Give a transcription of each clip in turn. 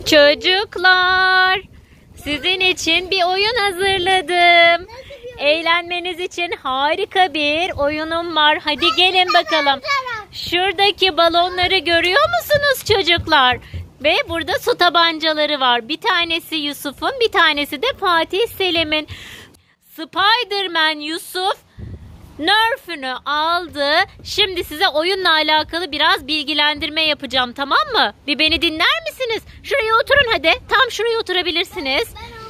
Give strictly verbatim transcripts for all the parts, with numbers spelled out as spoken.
Çocuklar, sizin için bir oyun hazırladım. Eğlenmeniz için harika bir oyunum var. Hadi gelin bakalım. Şuradaki balonları görüyor musunuz çocuklar? Ve burada su tabancaları var. Bir tanesi Yusuf'un, bir tanesi de Fatih Selim'in. Spiderman Yusuf Nerf'ünü aldı. Şimdi size oyunla alakalı biraz bilgilendirme yapacağım, tamam mı? Bir beni dinler misiniz? Şuraya oturun hadi. Tam şuraya oturabilirsiniz.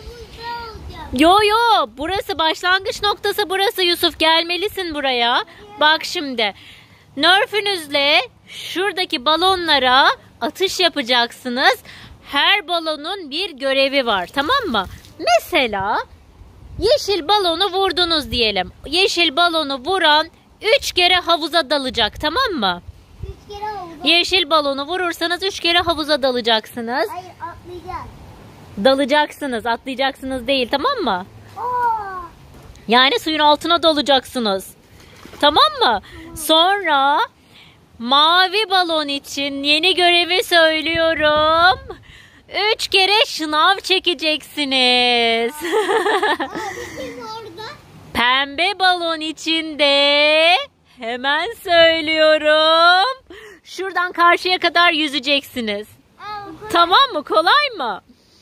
Yo yo, burası başlangıç noktası, burası Yusuf. Gelmelisin buraya. Bak şimdi. Nerf'ünüzle şuradaki balonlara atış yapacaksınız. Her balonun bir görevi var, tamam mı? Mesela yeşil balonu vurdunuz diyelim. Yeşil balonu vuran üç kere havuza dalacak, tamam mı? Üç kere havuza. Yeşil balonu vurursanız üç kere havuza dalacaksınız. Hayır, atlayacağız. Dalacaksınız, atlayacaksınız değil, tamam mı? Aa. Yani suyun altına dalacaksınız. Tamam mı? Sonra mavi balon için yeni görevi söylüyorum. Üç kere şınav çekeceksiniz. Aa, bizim orada. Pembe balon için de hemen söylüyorum. Şuradan karşıya kadar yüzeceksiniz. Aa, Tamam mı? Kolay mı?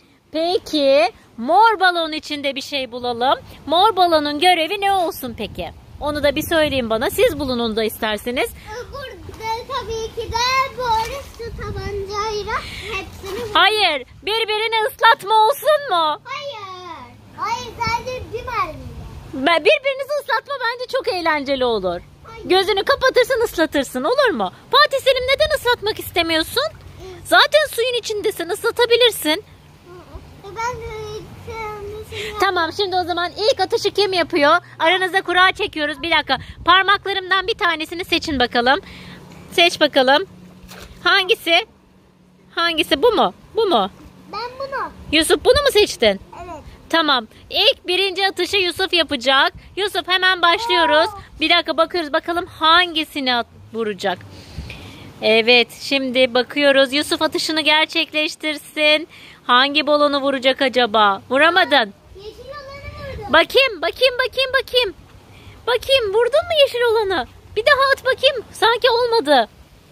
Peki mor balon için de bir şey bulalım. Mor balonun görevi ne olsun peki? Onu da bir söyleyin bana. Siz bulun onu da isterseniz. burada tabii ki de böyle su tabancayla hepsini... Hayır. Birbirini ıslatma olsun mu? Hayır. Hayır, sadece bir mermiyle. Ben- Birbirinizi ıslatma bence çok eğlenceli olur. Hayır. Gözünü kapatırsın, ıslatırsın, olur mu? Fatih Selim, neden ıslatmak istemiyorsun? Zaten suyun içindesin, ıslatabilirsin. Ben de mesela... Tamam, şimdi o zaman ilk atışı kim yapıyor? Aranızda kura çekiyoruz. Bir dakika. Parmaklarımdan bir tanesini seçin bakalım. Seç bakalım. Hangisi? Hangisi? Bu mu? Bu mu? Ben bunu. Yusuf, bunu mu seçtin? Evet. Tamam. İlk birinci atışı Yusuf yapacak. Yusuf, hemen başlıyoruz. Bir dakika, bakıyoruz bakalım hangisini at- vuracak. Evet, şimdi bakıyoruz. Yusuf atışını gerçekleştirsin. Hangi balonu vuracak acaba? Vuramadın. Yeşil olanı vurdum. Bakayım, bakayım, bakayım, bakayım. Bakayım, vurdun mu yeşil olanı? Bir daha at bakayım. Sanki olmadı.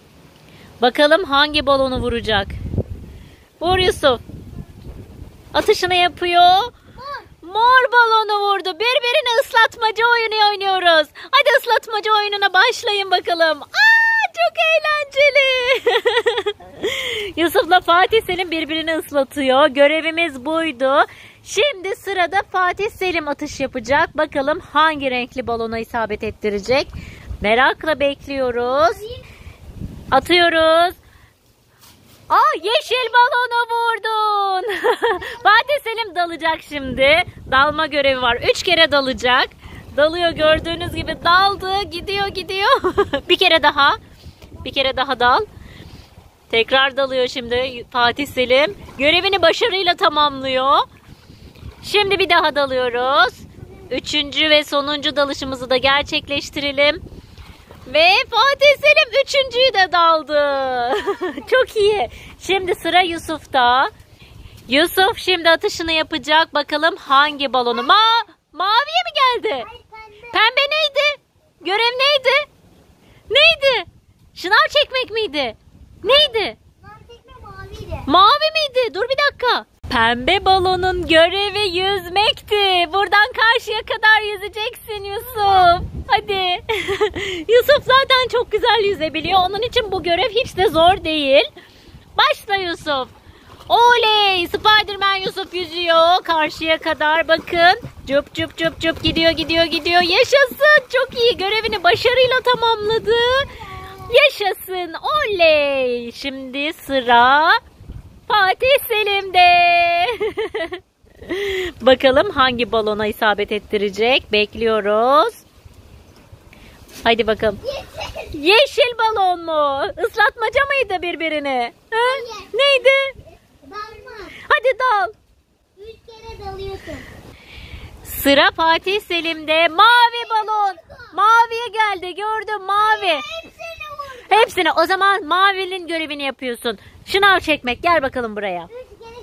Bakalım hangi balonu vuracak? Vur Yusuf. Atışını yapıyor. Mor balonu vurdu. Birbirini ıslatmaca oyunu oynuyoruz. Hadi ıslatmaca oyununa başlayın bakalım. Aa, çok eğlenceli. Yusuf'la Fatih Selim birbirini ıslatıyor. Görevimiz buydu. Şimdi sırada Fatih Selim atış yapacak. Bakalım hangi renkli balona isabet ettirecek. Merakla bekliyoruz. Atıyoruz. Aa, yeşil balonu vurdun. Fatih Selim dalacak şimdi. Dalma görevi var. Üç kere dalacak. Dalıyor, gördüğünüz gibi daldı. Gidiyor gidiyor. Bir kere daha. Bir kere daha dal. Tekrar dalıyor şimdi Fatih Selim. Görevini başarıyla tamamlıyor. Şimdi bir daha dalıyoruz. Üçüncü ve sonuncu dalışımızı da gerçekleştirelim. Ve Fatih Selim üçüncüyü de daldı. Çok iyi. Şimdi sıra Yusuf'ta. Yusuf şimdi atışını yapacak. Bakalım hangi balonu? Ma Maviye mi geldi? Hayır, pembe. Pembe neydi? Görev neydi? Neydi? Şınav çekmek miydi? Neydi? Lan tekme maviydi. Mavi miydi? Dur bir dakika. Pembe balonun görevi yüzmekti. Buradan karşıya kadar yüzeceksin Yusuf. Hadi. Yusuf zaten çok güzel yüzebiliyor. Onun için bu görev hiç de zor değil. Başla Yusuf. Oley! Spiderman Yusuf yüzüyor. Karşıya kadar bakın. Cüp cüp cüp cüp gidiyor gidiyor gidiyor. Yaşasın. Çok iyi. Görevini başarıyla tamamladı. Yaşasın. Oley! Şimdi sıra Fatih Selim'de. Bakalım hangi balona isabet ettirecek. Bekliyoruz. Haydi bakalım. Yeşil. Yeşil balon mu? Islatmaca mıydı birbirini? Ha? Hayır. Neydi? Dalma. Hadi dal. Üç kere dalıyorsun. Sıra Fatih Selim'de. Mavi balon. Maviye geldi. Gördüm, mavi. Hepsini vurdum. Hepsini. O zaman mavinin görevini yapıyorsun. Şınav çekmek. Gel bakalım buraya. Üç kere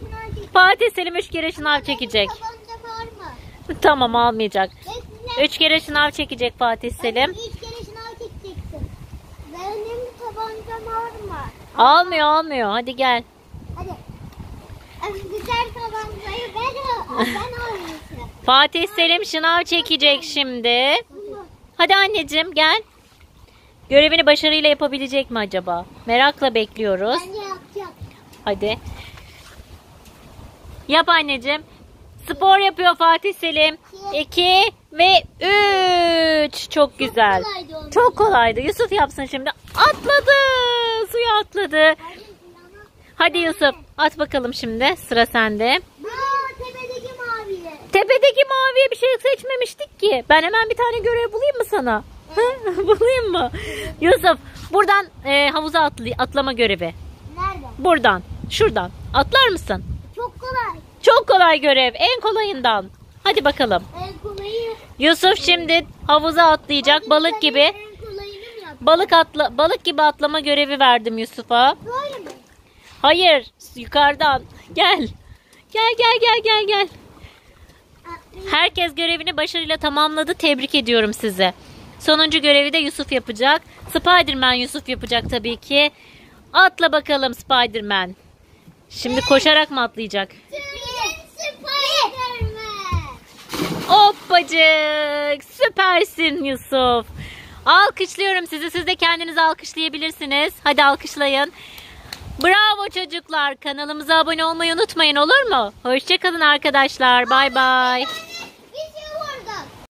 Fatih Selim üç kere şınav çekecek. Tabanca var mı? Tamam, almayacak. Bekle. Üç kere şınav çekecek Fatih Selim. Üç kere şınav çekeceksin. Benim tabancam var mı? Almıyor almıyor. Hadi gel. Hadi. Güzel tabancayı ben, ben almışım. Fatih Selim şınav çekecek şimdi. Hadi anneciğim gel. Görevini başarıyla yapabilecek mi acaba? Merakla bekliyoruz. Bence yapacağım. Hadi. Yap anneciğim. Spor yapıyor Fatih Selim. iki ve üç. Çok güzel. kolaydı onun. Çok kolaydı. Yusuf yapsın şimdi. Atladı. Suya atladı. Hadi Yusuf at bakalım şimdi. Sıra sende. Aa, tepedeki maviye. Tepedeki maviye bir şey seçmemiştik ki. Ben hemen bir tane görev bulayım mı sana? Bulayım mı? Yusuf buradan e, havuza atlı, atlama görevi. Nerede? Buradan. Şuradan. Atlar mısın? Çok kolay. Çok kolay görev. En kolayından. Hadi bakalım. En kolayı. Yusuf şimdi havuza atlayacak balık gibi. En kolayını mı yaptın? Balık atla balık gibi atlama görevi verdim Yusuf'a. Böyle mi? Hayır, yukarıdan. Gel. Gel gel gel gel gel. Herkes görevini başarıyla tamamladı. Tebrik ediyorum sizi. Sonuncu görevi de Yusuf yapacak. Spiderman Yusuf yapacak tabii ki. Atla bakalım Spiderman. Şimdi koşarak mı atlayacak? Spiderman. Hoppacık. Süpersin Yusuf. Alkışlıyorum sizi. Siz de kendinizi alkışlayabilirsiniz. Hadi alkışlayın. Bravo çocuklar. Kanalımıza abone olmayı unutmayın, olur mu? Hoşça kalın arkadaşlar. Bay bay.